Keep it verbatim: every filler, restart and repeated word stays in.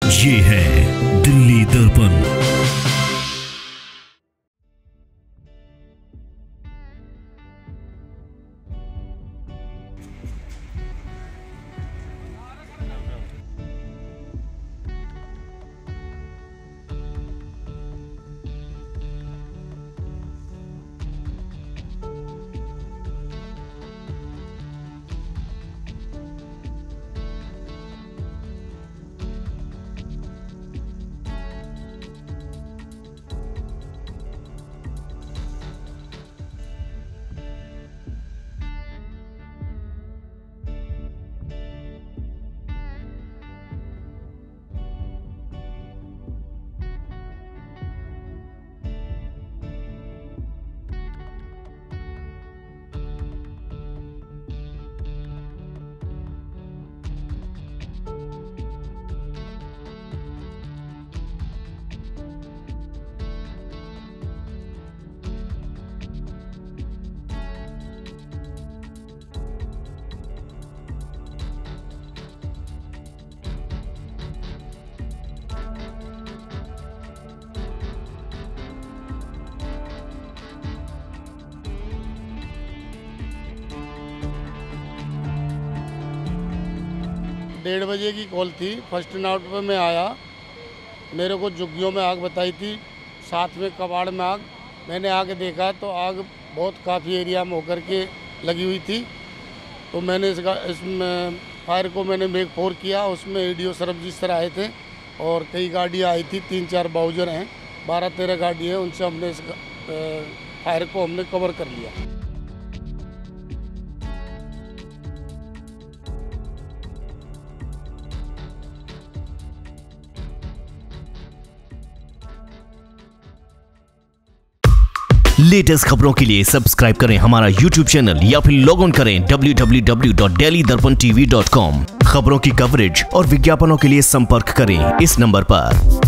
ये है दिल्ली दर्पण। डेढ़ बजे की कॉल थी। फर्स्ट नाउट पे मैं आया, मेरे को झुग्गियों में आग बताई थी, साथ में कबाड़ में आग। मैंने आगे देखा तो आग बहुत काफ़ी एरिया में होकर के लगी हुई थी। तो मैंने इसका इसमें फायर को मैंने मेक फोर किया। उसमें एडीओ सरबजीत सर आए थे और कई गाड़ियाँ आई थी, तीन चार बाउजर हैं, बारह तेरह गाड़ी है, उनसे हमने इस फायर को हमने कवर कर लिया। लेटेस्ट खबरों के लिए सब्सक्राइब करें हमारा यूट्यूब चैनल या फिर लॉग ऑन करें W W W dot daily Darpan TV dot com. खबरों की कवरेज और विज्ञापनों के लिए संपर्क करें इस नंबर पर।